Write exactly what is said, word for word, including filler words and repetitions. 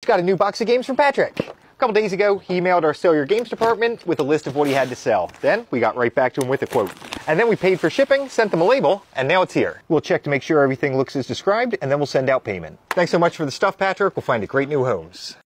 Got a new box of games from Patrick. A couple days ago, he emailed our Sell Your Games department with a list of what he had to sell. Then, we got right back to him with a quote. And then we paid for shipping, sent them a label, and now it's here. We'll check to make sure everything looks as described, and then we'll send out payment. Thanks so much for the stuff, Patrick. We'll find it great new homes.